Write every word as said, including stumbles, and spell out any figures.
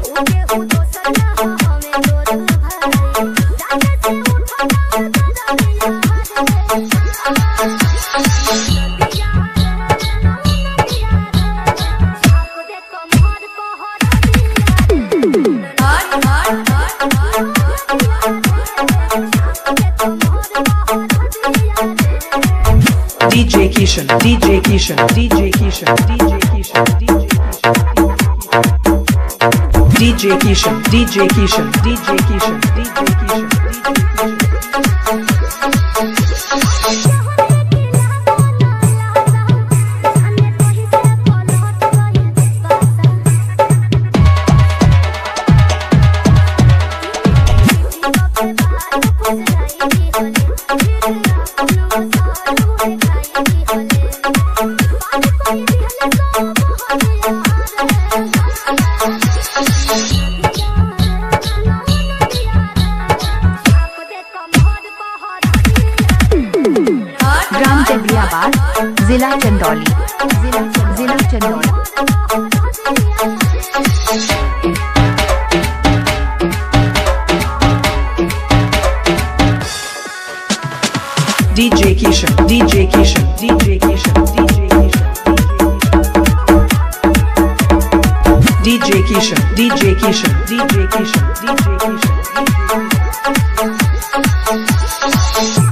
D J Kishan, D J Kishan, D J Kishan, D J Kishan, D J Kishan, D J Kishan, D J Kishan, D J Kishan, D J Kishan, ग्राम जबरियाबाद, जिला चंदौली, जिला जिला Chandauli. D J Kishan, D J Kishan, D J Kishan, D J Kishan, D J Kishan, D J Kishan, D J Kishan, D J Kishan.